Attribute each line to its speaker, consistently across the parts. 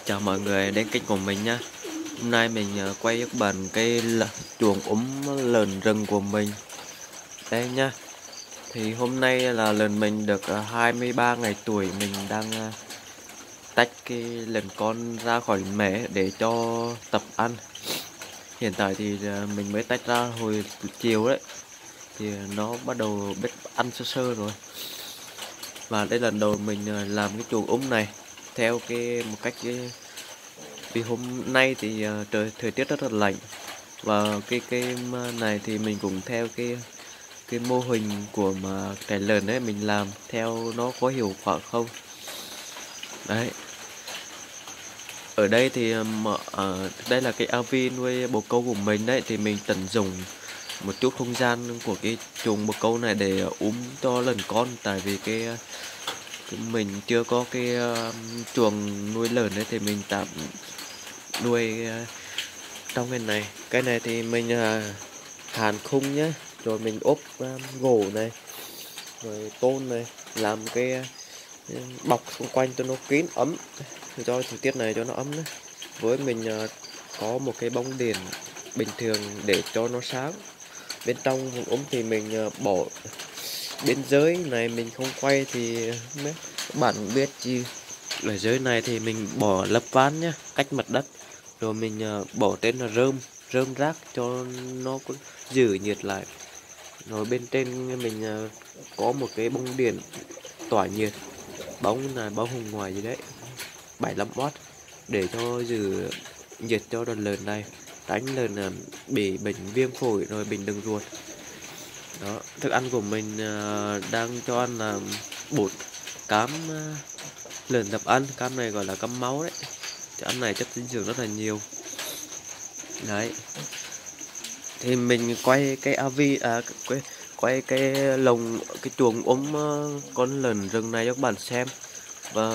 Speaker 1: Chào mọi người đến kênh của mình nhé. Hôm nay mình quay các bạn cái chuồng lợn rừng của mình. Đây nhá. Thì hôm nay là lợn mình được 23 ngày tuổi. Mình đang tách cái lợn con ra khỏi mẹ để cho tập ăn. Hiện tại thì mình mới tách ra hồi chiều đấy. Thì nó bắt đầu biết ăn sơ sơ rồi. Và đây là lần đầu mình làm cái chuồng này theo một cách vì hôm nay thì thời tiết rất là lạnh, và cái này thì mình cũng theo cái mô hình của mà trại lợn đấy, mình làm theo nó có hiệu quả không. Đấy, ở đây thì đây là cái ao nuôi bồ câu của mình đấy, thì mình tận dụng một chút không gian của cái chuồng bồ câu này để cho lợn con, tại vì mình chưa có chuồng nuôi lợn đấy, thì mình tạm nuôi trong cái này thì mình hàn khung nhé, rồi mình ốp gỗ này, rồi tôn này, làm bọc xung quanh cho nó kín ấm, cho thời tiết này cho nó ấm đấy. Với mình có một cái bóng đèn bình thường để cho nó sáng. Bên trong vùng ống thì mình bỏ bên dưới này mình không quay thì mấy các bạn cũng biết chi. Ở dưới này thì mình bỏ lấp ván nhé, cách mặt đất, rồi mình bỏ tên là rơm rác cho nó có giữ nhiệt lại. Rồi bên trên mình có một cái bóng điện tỏa nhiệt, bóng là bóng hồng ngoại gì đấy, 75W, để cho giữ nhiệt cho đàn lợn này, tránh lợn bị bệnh viêm phổi rồi bệnh đường ruột. Đó, thức ăn của mình đang cho ăn là bột cám lợn tập ăn. Cam này gọi là cam máu đấy, thức ăn này chất dinh dưỡng rất là nhiều. Đấy, thì mình quay cái quay cái lồng, cái chuồng con lợn rừng này cho các bạn xem. Và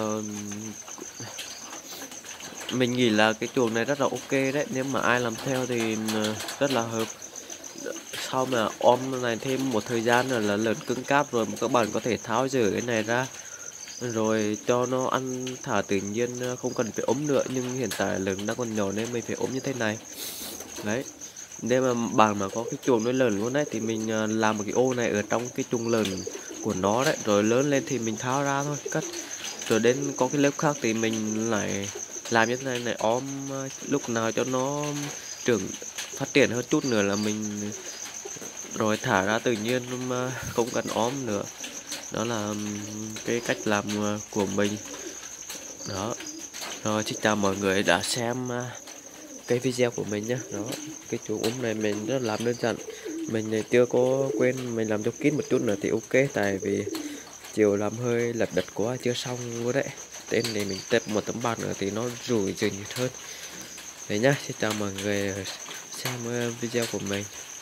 Speaker 1: mình nghĩ là cái chuồng này rất là ok đấy, nếu mà ai làm theo thì rất là hợp. Sau mà này thêm một thời gian nữa là lợn cứng cáp rồi, các bạn có thể tháo rỡ cái này ra rồi cho nó ăn thả tự nhiên, không cần phải ốm nữa. Nhưng hiện tại lợn đang còn nhỏ nên mình phải ốm như thế này. Đấy, nếu mà bạn mà có cái chuồng nuôi lợn luôn đấy, thì mình làm một cái ô này ở trong cái chuồng lợn của nó đấy, rồi lớn lên thì mình tháo ra thôi, cất. Rồi đến có cái lớp khác thì mình lại làm như thế này lúc nào cho nó trưởng phát triển hơn chút nữa là mình rồi thả ra tự nhiên, mà không cần nữa. Đó là cái cách làm của mình. Đó, rồi xin chào mọi người đã xem cái video của mình nhé. Đó, cái chuồng này mình rất làm đơn giản, mình chưa có quên mình làm cho kín một chút nữa thì ok, tại vì chiều làm hơi lật đật quá, chưa xong quá đấy. Tên này mình tập một tấm bạt nữa thì nó rủi dần hơn. Đấy nhá, xin chào mọi người xem video của mình.